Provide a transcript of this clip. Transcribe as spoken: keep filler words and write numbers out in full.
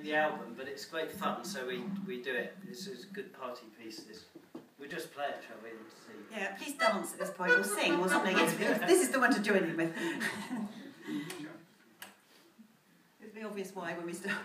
the album, but it's great fun, so we, we do it. This is a good party piece. This. We'll just play it, shall we? And see. Yeah, please dance at this point, or sing, or something. It's, this is the one to join in with. It'll be obvious why when we start.